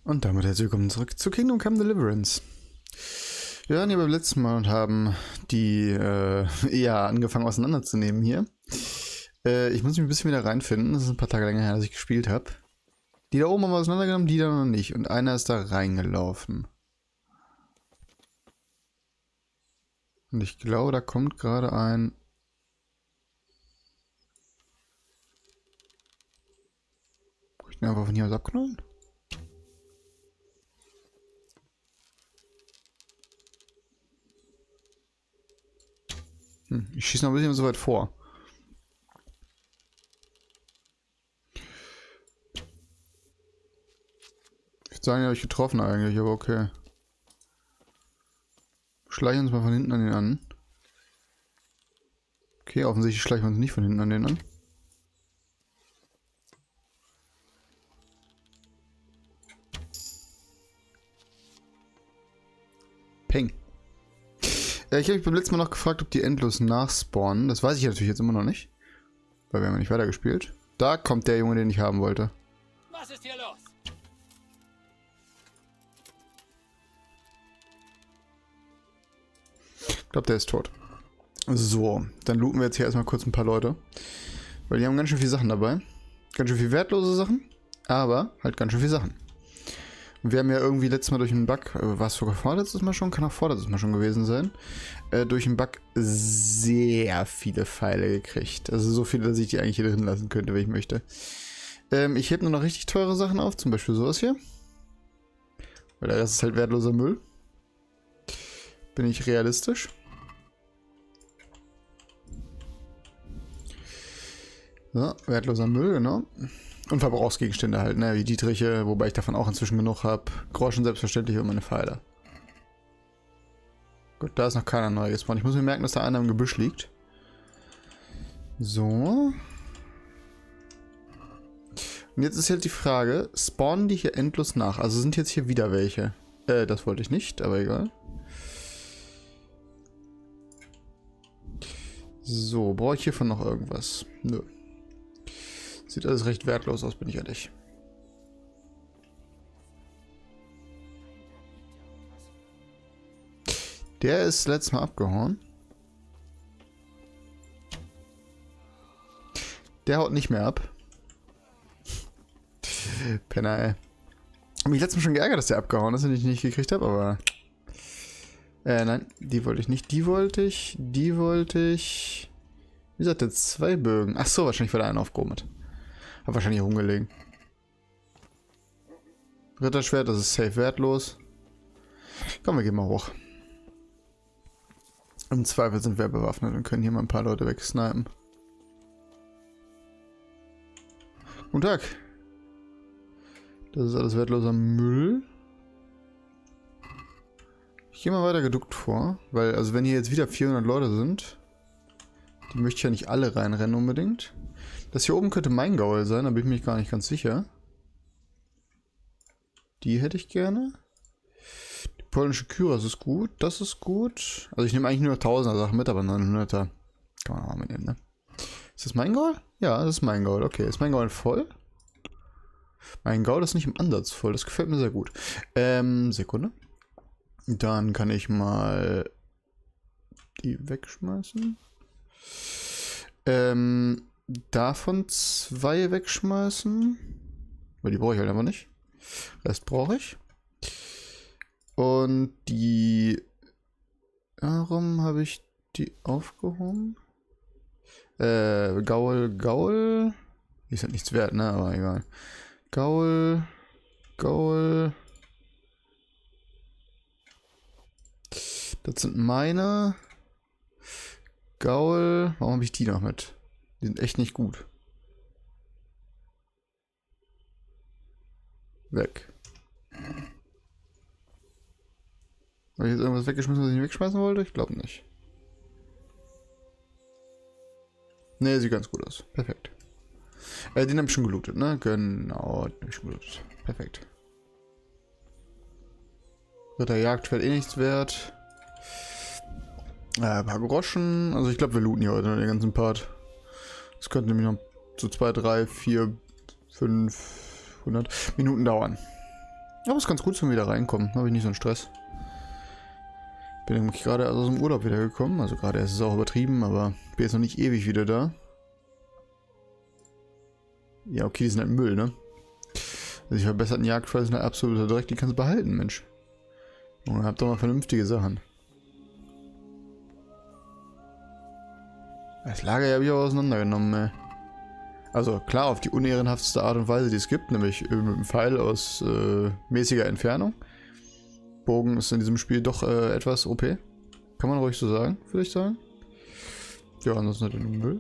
Und damit herzlich willkommen zurück zu Kingdom Come Deliverance. Wir waren hier beim letzten Mal und haben die eher angefangen auseinanderzunehmen hier. Ich muss mich ein bisschen wieder reinfinden. Das ist ein paar Tage länger her, dass ich gespielt habe. Die da oben haben wir auseinandergenommen, die da noch nicht. Und einer ist da reingelaufen. Und ich glaube, da kommt gerade ein... Kann ich den einfach von hier aus abknallen? Ich schieße noch ein bisschen so weit vor. Ich würde sagen, den habe ich getroffen eigentlich, aber okay. Schleichen uns mal von hinten an den an. Okay, offensichtlich schleichen wir uns nicht von hinten an den an. Peng. Ich habe mich beim letzten Mal noch gefragt, ob die endlos nachspawnen. Das weiß ich natürlich jetzt immer noch nicht. Weil wir haben ja nicht weitergespielt. Da kommt der Junge, den ich haben wollte. Was ist hier los? Ich glaube, der ist tot. So, dann looten wir jetzt hier erstmal kurz ein paar Leute. Weil die haben ganz schön viele Sachen dabei. Ganz schön viel wertlose Sachen. Aber halt ganz schön viele Sachen. Und wir haben ja irgendwie letztes Mal durch einen Bug, war es sogar vorletztes Mal schon? Kann auch vorletztes Mal schon gewesen sein. Durch einen Bug sehr viele Pfeile gekriegt. Also so viele, dass ich die eigentlich hier drin lassen könnte, wenn ich möchte. Ich hebe nur noch richtig teure Sachen auf. Zum Beispiel sowas hier. Weil der Rest ist halt wertloser Müll. Bin ich realistisch. So, wertloser Müll, genau. Und Verbrauchsgegenstände halt, ne, wie Dietriche, wobei ich davon auch inzwischen genug habe. Groschen selbstverständlich und meine Pfeile. Gut, da ist noch keiner neu gespawnt. Ich muss mir merken, dass da einer im Gebüsch liegt. So. Und jetzt ist halt die Frage, spawnen die hier endlos nach? Also sind jetzt hier wieder welche? Das wollte ich nicht, aber egal. So, brauche ich hiervon noch irgendwas? Nö. Sieht alles recht wertlos aus, bin ich ehrlich. Der ist letztes Mal abgehauen. Der haut nicht mehr ab. Penner, ey. Hab mich letztes Mal schon geärgert, dass der abgehauen ist und ich nicht gekriegt habe, aber... nein, die wollte ich nicht. Die wollte ich. Wie gesagt, jetzt 2 Bögen. Ach so, wahrscheinlich, weil der einen aufgehoben hat. Hab wahrscheinlich rumgelegen. Ritterschwert, das ist safe wertlos. Komm, wir gehen mal hoch. Im Zweifel sind wir bewaffnet und können hier mal ein paar Leute wegsnipen. Guten Tag. Das ist alles wertloser Müll. Ich gehe mal weiter geduckt vor, weil, also wenn hier jetzt wieder 400 Leute sind, die möchte ich ja nicht alle reinrennen unbedingt. Das hier oben könnte mein Gaul sein, da bin ich mir gar nicht ganz sicher. Die hätte ich gerne. Die polnische Kyros ist gut, das ist gut. Also ich nehme eigentlich nur 1000er Sachen mit, aber 900er kann man auch mal mitnehmen, ne? Ist das mein Gaul? Ja, das ist mein Gaul. Okay, ist mein Gaul voll? Mein Gaul ist nicht im Ansatz voll, das gefällt mir sehr gut. Sekunde. Dann kann ich mal die wegschmeißen. Davon 2 wegschmeißen. Weil die brauche ich halt aber nicht. Rest brauche ich. Und die... Warum habe ich die aufgehoben? Gaul. Die ist halt nichts wert, ne? Aber egal. Gaul. Das sind meine. Gaul. Warum habe ich die noch mit? Die sind echt nicht gut. Weg. Habe ich jetzt irgendwas weggeschmissen, was ich nicht wegschmeißen wollte? Ich glaube nicht. Ne, sieht ganz gut aus. Perfekt. Den habe ich schon gelootet, ne? Genau, den habe ich schon gelootet. Perfekt. Ritterjagdschwert eh nichts wert. Ein paar Groschen. Also ich glaube, wir looten hier heute den ganzen Part. Das könnte nämlich noch so 2, 3, 4, 500 Minuten dauern. Aber ist ganz gut zum wieder reinkommen. Habe ich nicht so einen Stress. Bin nämlich gerade aus dem Urlaub wiedergekommen. Also gerade ist es auch übertrieben, aber bin jetzt noch nicht ewig wieder da. Ja, okay, die sind halt Müll, ne? Also die verbesserten Jagdpfeile sind halt absoluter Dreck. Die kannst du behalten, Mensch. Und habt doch mal vernünftige Sachen. Das Lager habe ich auch auseinandergenommen, ey. Also klar, auf die unehrenhafteste Art und Weise, die es gibt, nämlich mit einem Pfeil aus mäßiger Entfernung. Bogen ist in diesem Spiel doch etwas OP. Kann man ruhig so sagen, würde ich sagen. Ja, ansonsten halt nur Müll.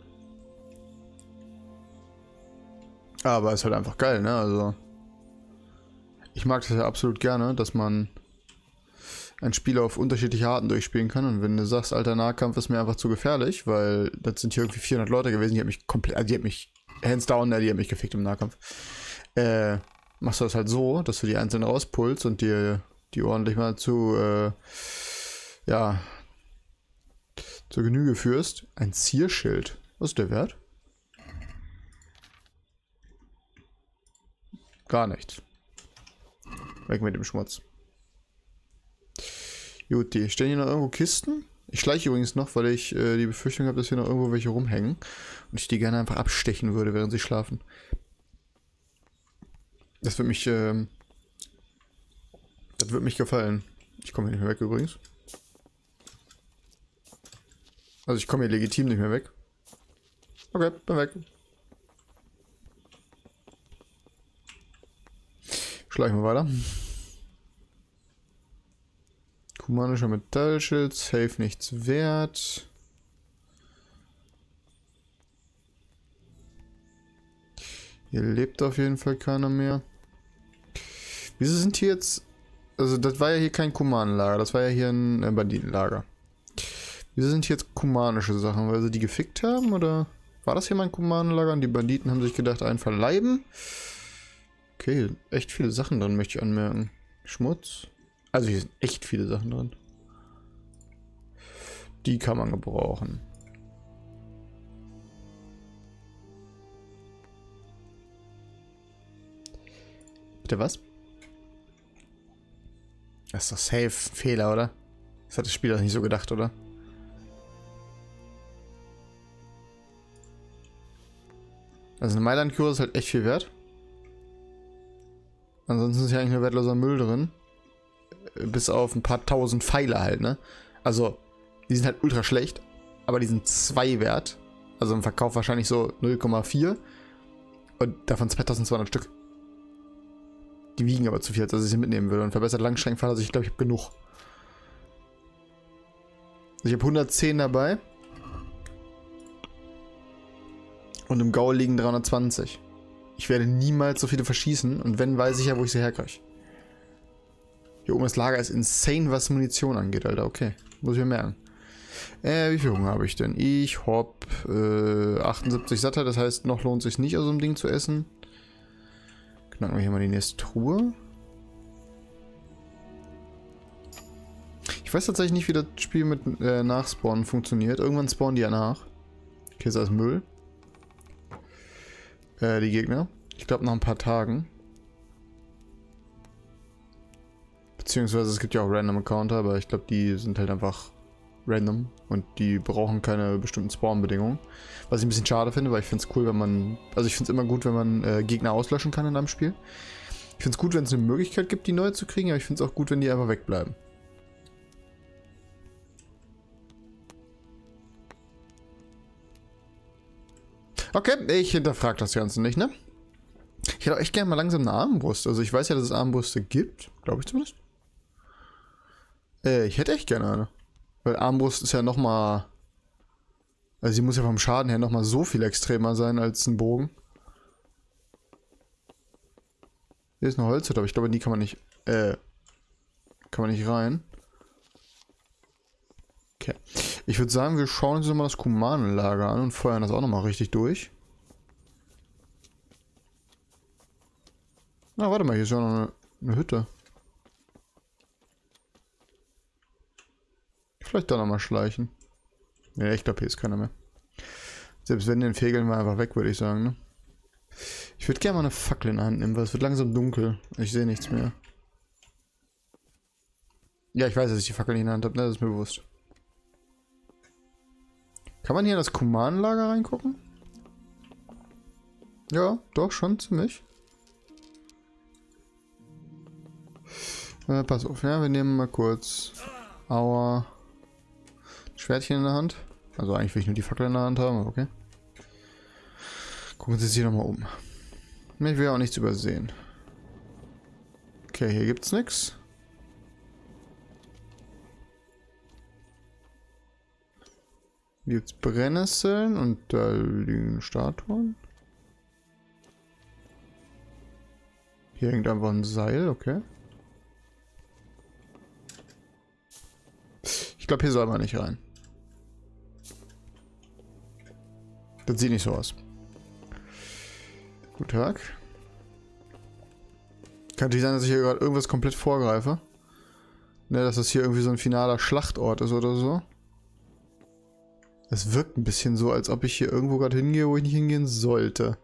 Aber ist halt einfach geil, ne? Also ich mag das ja absolut gerne, dass man ein Spiel auf unterschiedliche Arten durchspielen kann. Und wenn du sagst, alter, Nahkampf ist mir einfach zu gefährlich, weil das sind hier irgendwie 400 Leute gewesen, die haben mich komplett, also die haben mich hands down, die haben mich gefickt im Nahkampf. Machst du das halt so, dass du die einzeln rauspulst und dir die ordentlich mal ja, zur Genüge führst. Ein Zierschild. Was ist der Wert? Gar nichts. Weg mit dem Schmutz. Juti, stehen hier noch irgendwo Kisten? Ich schleiche übrigens noch, weil ich die Befürchtung habe, dass hier noch irgendwo welche rumhängen. Und ich die gerne einfach abstechen würde, während sie schlafen. Das wird mich, das wird mich gefallen. Ich komme hier nicht mehr weg übrigens. Also ich komme hier legitim nicht mehr weg. Okay, bin weg. Schleichen wir weiter. Kumanischer Metallschild, safe nichts wert. Hier lebt auf jeden Fall keiner mehr. Wieso sind hier jetzt... Also das war ja hier kein Kumanenlager, das war ja hier ein Banditenlager. Wieso sind hier jetzt kumanische Sachen? Weil sie die gefickt haben, oder? War das hier mal ein Kumanenlager und die Banditen haben sich gedacht, einen verleiben? Okay, echt viele Sachen drin, möchte ich anmerken. Schmutz. Also hier sind echt viele Sachen drin. Die kann man gebrauchen. Bitte was? Das ist doch safe Fehler, oder? Das hat das Spiel doch nicht so gedacht, oder? Also eine Mailand-Kur ist halt echt viel wert. Ansonsten ist ja eigentlich nur wertloser Müll drin. Bis auf ein paar tausend Pfeile halt, ne? Also, die sind halt ultra schlecht, aber die sind 2 wert. Also im Verkauf wahrscheinlich so 0,4. Und davon 2200 Stück. Die wiegen aber zu viel, als dass ich sie mitnehmen würde. Und verbessert Langstreckenpfeil, also ich glaube, ich habe genug. Also ich habe 110 dabei. Und im Gaul liegen 320. Ich werde niemals so viele verschießen. Und wenn, weiß ich ja, wo ich sie herkriege. Hier oben das Lager ist insane, was Munition angeht, Alter. Okay, muss ich mir merken. Wie viel Hunger habe ich denn? Ich hab 78 Satter, das heißt, noch lohnt es sich nicht, aus so einem Ding zu essen. Knacken wir hier mal die nächste Truhe. Ich weiß tatsächlich nicht, wie das Spiel mit Nachspawnen funktioniert. Irgendwann spawnen die ja nach. Okay, ist alles Müll. Die Gegner. Ich glaube nach ein paar Tagen. Beziehungsweise es gibt ja auch Random Encounter, aber ich glaube, die sind halt einfach random und die brauchen keine bestimmten Spawn-Bedingungen. Was ich ein bisschen schade finde, weil ich finde es cool, wenn man... Also ich finde es immer gut, wenn man Gegner auslöschen kann in einem Spiel. Ich finde es gut, wenn es eine Möglichkeit gibt, die neu zu kriegen, aber ich finde es auch gut, wenn die einfach wegbleiben. Okay, ich hinterfrage das Ganze nicht, ne? Ich hätte auch echt gerne mal langsam eine Armbrust. Also ich weiß ja, dass es Armbrüste gibt. Glaube ich zumindest. Ich hätte echt gerne eine. Weil Armbrust ist ja nochmal... Also sie muss ja vom Schaden her nochmal so viel extremer sein als ein Bogen. Hier ist eine Holzhütte, aber ich glaube, in die kann man nicht... kann man nicht rein. Okay. Ich würde sagen, wir schauen uns mal das Kumanenlager an und feuern das auch nochmal richtig durch. Na, warte mal, hier ist ja noch eine Hütte. Vielleicht da nochmal schleichen. Ne, ich glaube, hier ist keiner mehr. Selbst wenn, den fegeln wir einfach weg, würde ich sagen, ne? Ich würde gerne mal eine Fackel in der Hand nehmen, weil es wird langsam dunkel. Ich sehe nichts mehr. Ja, ich weiß, dass ich die Fackel nicht in der Hand habe, ne? Das ist mir bewusst. Kann man hier in das Kumanenlager reingucken? Ja, doch, schon ziemlich. Pass auf, ja, wir nehmen mal kurz Aua Schwertchen in der Hand. Also eigentlich will ich nur die Fackel in der Hand haben, aber okay. Gucken Sie sich hier nochmal um. Ich will ja auch nichts übersehen. Okay, hier gibt's nichts. Hier gibt's Brennnesseln und da liegen Statuen. Hier hängt einfach ein Seil, okay. Ich glaube, hier soll man nicht rein. Das sieht nicht so aus. Guten Tag. Kann natürlich sein, dass ich hier gerade irgendwas komplett vorgreife. Ne, dass das hier irgendwie so ein finaler Schlachtort ist oder so. Es wirkt ein bisschen so, als ob ich hier irgendwo gerade hingehe, wo ich nicht hingehen sollte.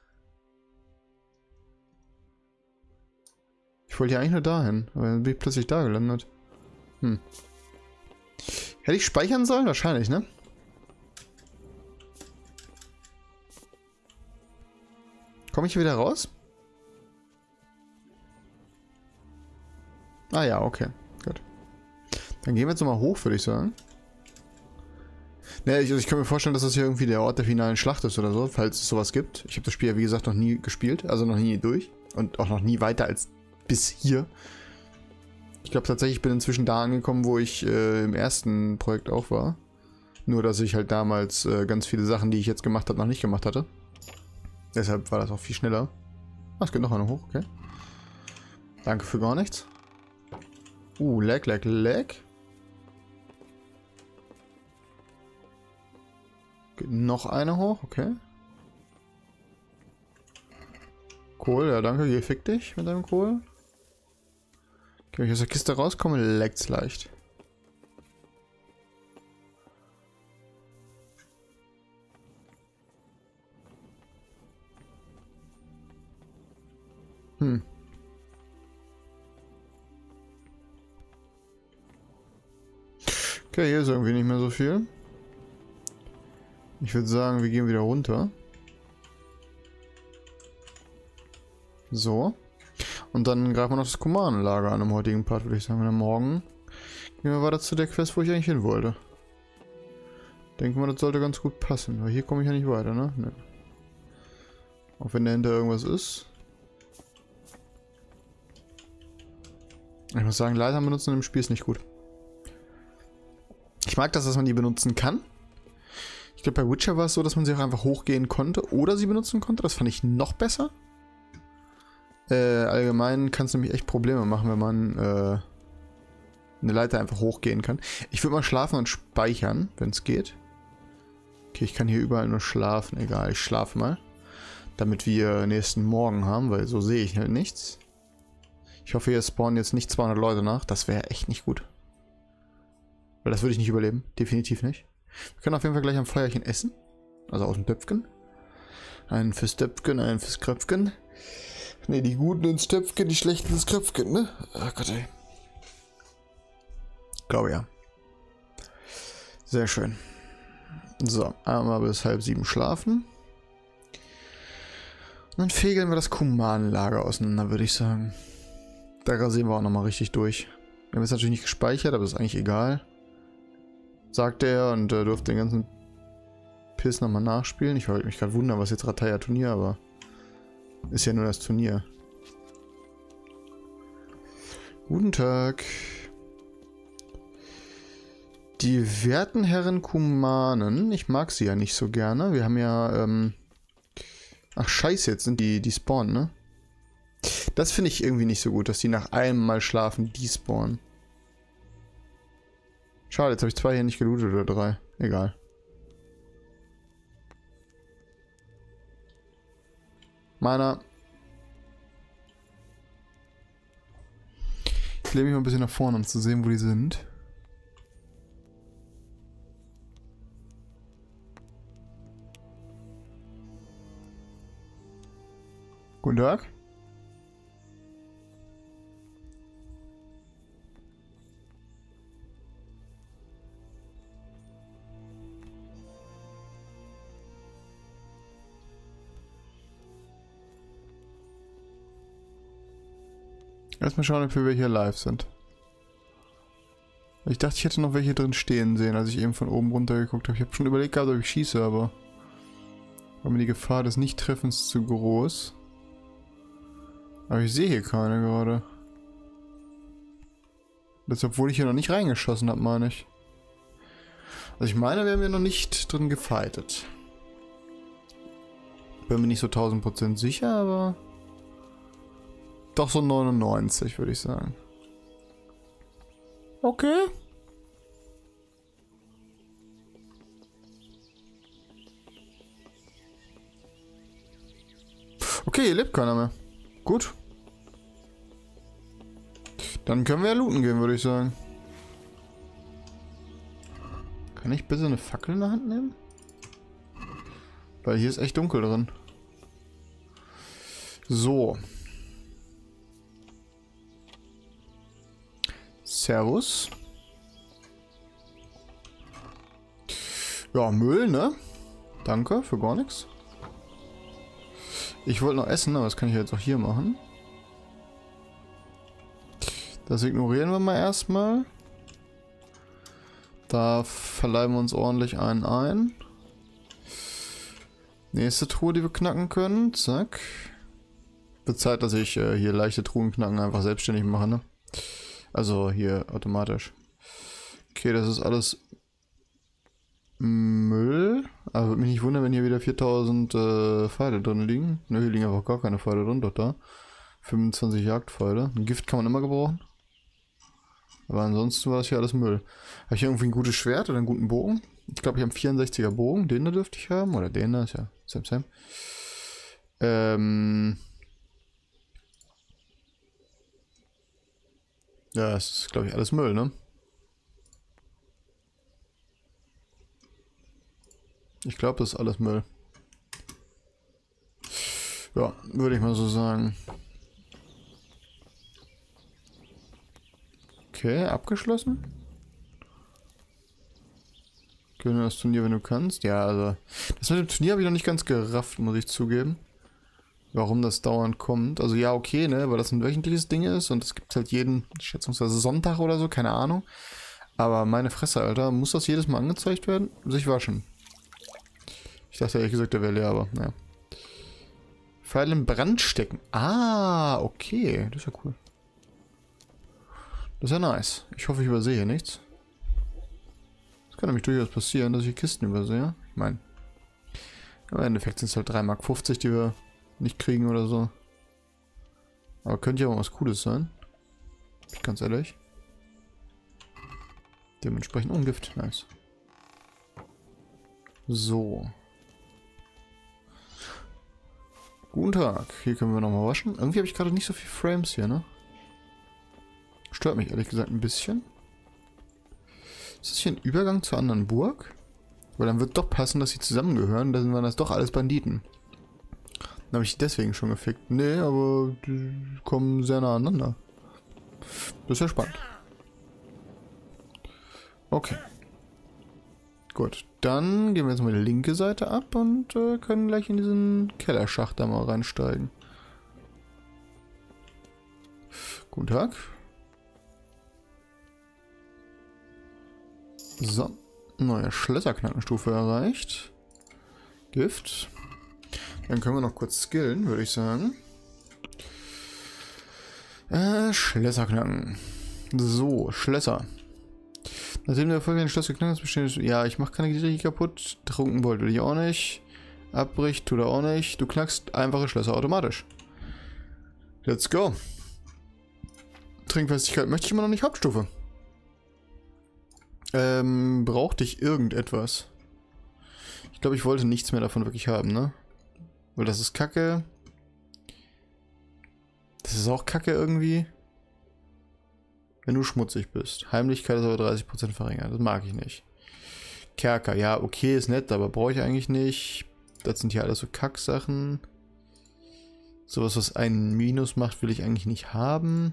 Ich wollte ja eigentlich nur dahin, aber dann bin ich plötzlich da gelandet. Hm. Hätte ich speichern sollen? Wahrscheinlich, ne? Komme ich hier wieder raus? Ah ja, okay. Gut. Dann gehen wir jetzt nochmal hoch, würde ich sagen. Ne, ich kann mir vorstellen, dass das hier irgendwie der Ort der finalen Schlacht ist oder so, falls es sowas gibt. Ich habe das Spiel ja wie gesagt noch nie gespielt, also noch nie durch. Und auch noch nie weiter als bis hier. Ich glaube tatsächlich, ich bin inzwischen da angekommen, wo ich im ersten Projekt auch war. Nur, dass ich halt damals ganz viele Sachen, die ich jetzt gemacht habe, noch nicht gemacht hatte. Deshalb war das auch viel schneller. Ah, es geht noch eine hoch, okay. Danke für gar nichts. Lag. Geht noch eine hoch, okay. Kohl, ja danke, geh fick dich mit deinem Kohl. Okay, wenn ich aus der Kiste rauskomme, leckt's leicht. Okay, hier ist irgendwie nicht mehr so viel. Ich würde sagen, wir gehen wieder runter. So. Und dann greifen wir noch das Kumanenlager an im heutigen Part, würde ich sagen. Und dann morgen gehen wir weiter zu der Quest, wo ich eigentlich hin wollte. Denken wir, das sollte ganz gut passen, weil hier komme ich ja nicht weiter, ne? Ne. Auch wenn dahinter irgendwas ist. Ich muss sagen, Leitern benutzen im Spiel ist nicht gut. Ich mag das, dass man die benutzen kann. Ich glaube, bei Witcher war es so, dass man sie auch einfach hochgehen konnte oder sie benutzen konnte. Das fand ich noch besser. Allgemein kann es nämlich echt Probleme machen, wenn man eine Leiter einfach hochgehen kann. Ich würde mal schlafen und speichern, wenn es geht. Okay, ich kann hier überall nur schlafen. Egal, ich schlafe mal. Damit wir nächsten Morgen haben, weil so sehe ich halt nichts. Ich hoffe, hier spawnen jetzt nicht 200 Leute nach. Das wäre echt nicht gut. Weil das würde ich nicht überleben. Definitiv nicht. Wir können auf jeden Fall gleich am Feuerchen essen. Also aus dem Töpfchen. Einen fürs Töpfchen, einen fürs Kröpfchen. Ne, die Guten ins Töpfchen, die Schlechten ins Kröpfchen, ne? Ach Gott, ey. Glaube ja. Sehr schön. So, einmal bis 6:30 schlafen. Und dann fegeln wir das Kumanenlager auseinander, würde ich sagen. Da rasieren wir auch nochmal richtig durch. Wir haben jetzt natürlich nicht gespeichert, aber ist eigentlich egal. Sagt er und durfte den ganzen Piss nochmal nachspielen. Ich wollte mich gerade wundern, was jetzt Rataya Turnier, aber ist ja nur das Turnier. Guten Tag. Die werten Herren Kumanen. Ich mag sie ja nicht so gerne. Wir haben ja, ach scheiße, jetzt sind die spawnen, ne? Das finde ich irgendwie nicht so gut, dass die nach einem Mal schlafen despawnen. Schade, jetzt habe ich 2 hier nicht gelootet oder 3. Egal. Meiner. Ich lehne mich mal ein bisschen nach vorne, um zu sehen, wo die sind. Guten Tag. Erstmal schauen, ob wir hier live sind. Ich dachte, ich hätte noch welche drin stehen sehen, als ich eben von oben runter geguckt habe. Ich habe schon überlegt gehabt, ob ich schieße, aber war mir die Gefahr des Nicht-Treffens zu groß. Aber ich sehe hier keine gerade. Das, obwohl ich hier noch nicht reingeschossen habe, meine ich. Also ich meine, wir haben hier noch nicht drin gefightet. Bin mir nicht so 1000% sicher, aber doch so 99, würde ich sagen. Okay. Okay, hier lebt keiner mehr. Gut. Dann können wir ja looten gehen, würde ich sagen. Kann ich bitte eine Fackel in der Hand nehmen? Weil hier ist echt dunkel drin. So. Servus. Ja, Müll, ne? Danke für gar nichts. Ich wollte noch essen, aber das kann ich jetzt auch hier machen. Das ignorieren wir mal erstmal. Da verleihen wir uns ordentlich einen ein. Nächste Truhe, die wir knacken können. Zack. Wird Zeit, dass ich hier leichte Truhen knacken einfach selbstständig mache, ne? Also hier automatisch. Okay, das ist alles Müll. Aber würde mich nicht wundern, wenn hier wieder 4000 Pfeile drin liegen. Ne, hier liegen einfach gar keine Pfeile drin, doch da. 25 Jagdpfeile. Ein Gift kann man immer gebrauchen. Aber ansonsten war das hier alles Müll. Habe ich hier irgendwie ein gutes Schwert oder einen guten Bogen? Ich glaube, ich habe einen 64er Bogen. Den da dürfte ich haben. Oder den da, ist ja same. Ja, das ist, glaube ich, alles Müll, ne? Ich glaube, das ist alles Müll. Ja, würde ich mal so sagen. Okay, abgeschlossen. Gewinne das Turnier, wenn du kannst. Ja, also das mit dem Turnier habe ich noch nicht ganz gerafft, muss ich zugeben. Warum das dauernd kommt. Also ja, okay, ne, weil das ein wöchentliches Ding ist und es gibt halt jeden, schätzungsweise Sonntag oder so, keine Ahnung. Aber meine Fresse, Alter, muss das jedes Mal angezeigt werden? Sich waschen. Ich dachte ehrlich gesagt, der wäre leer, aber naja. Pfeil in Brand stecken. Ah, okay, das ist ja cool. Das ist ja nice. Ich hoffe, ich übersehe hier nichts. Das kann nämlich durchaus passieren, dass ich hier Kisten übersehe. Ich meine, im Endeffekt sind es halt 3,50 Mark, die wir nicht kriegen oder so. Aber könnte ja auch was Cooles sein. Ganz ehrlich. Dementsprechend Ungift. Nice. So. Guten Tag. Hier können wir nochmal waschen. Irgendwie habe ich gerade nicht so viele Frames hier, ne? Stört mich ehrlich gesagt ein bisschen. Ist das hier ein Übergang zur anderen Burg? Weil dann wird doch passen, dass sie zusammengehören. Dann waren das doch alles Banditen. Dann habe ich die deswegen schon gefickt. Nee, aber die kommen sehr nah aneinander. Das ist ja spannend. Okay. Gut, dann gehen wir jetzt mal die linke Seite ab und können gleich in diesen Kellerschacht da mal reinsteigen. Guten Tag. So, neue Schlösserknackenstufe erreicht. Gift. Dann können wir noch kurz skillen, würde ich sagen. Schlösserknacken. So, Schlösser. Nachdem der Erfolg ein Schloss geknackt ist, besteht... Ja, ich mache keine Geräte kaputt. Trunkenbold will ich auch nicht. Abbricht tut er auch nicht. Du knackst einfache Schlösser automatisch. Let's go. Trinkfestigkeit möchte ich immer noch nicht Hauptstufe. Brauchte ich irgendetwas? Ich glaube, ich wollte nichts mehr davon wirklich haben, ne? Weil das ist Kacke. Das ist auch Kacke irgendwie. Wenn du schmutzig bist. Heimlichkeit ist aber 30% verringert. Das mag ich nicht. Kerker, ja, okay, ist nett, aber brauche ich eigentlich nicht. Das sind hier alles so Kacksachen. Sowas, was einen Minus macht, will ich eigentlich nicht haben.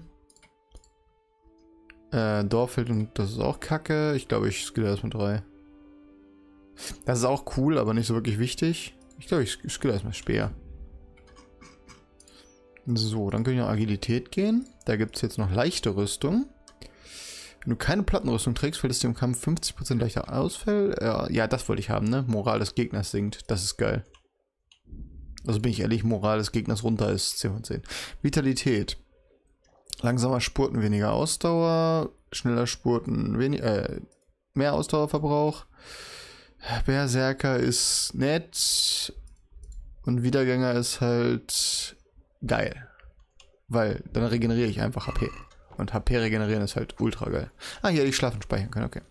Dorffeld und das ist auch Kacke. Ich glaube, ich skill erstmal 3. Das ist auch cool, aber nicht so wirklich wichtig. Ich glaube, ich skill erstmal Speer. So, dann können wir noch Agilität gehen. Da gibt es jetzt noch leichte Rüstung. Wenn du keine Plattenrüstung trägst, fällt es dir im Kampf 50% leichter ausfällt. Ja, das wollte ich haben, ne? Moral des Gegners sinkt. Das ist geil. Also bin ich ehrlich, Moral des Gegners runter ist 10 von 10. Vitalität. Langsamer Spurten, weniger Ausdauer. Schneller Spurten, mehr Ausdauerverbrauch. Berserker ist nett. Und Wiedergänger ist halt geil. Weil dann regeneriere ich einfach HP. Und HP regenerieren ist halt ultra geil. Ah, hier hätte ich schlafen speichern können, okay.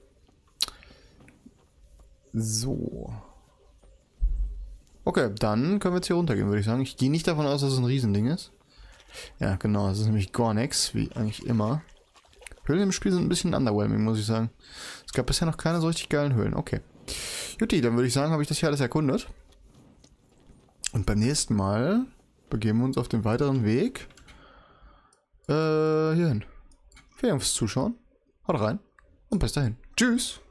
So. Okay, dann können wir jetzt hier runtergehen, würde ich sagen. Ich gehe nicht davon aus, dass es ein Riesending ist. Ja, genau, es ist nämlich gar nichts, wie eigentlich immer. Höhlen im Spiel sind ein bisschen underwhelming, muss ich sagen. Es gab bisher noch keine so richtig geilen Höhlen. Okay. Jutti, dann würde ich sagen, habe ich das hier alles erkundet. Und beim nächsten Mal begeben wir uns auf den weiteren Weg hierhin. Vielen Dank fürs Zuschauen. Haut rein und bis dahin. Tschüss.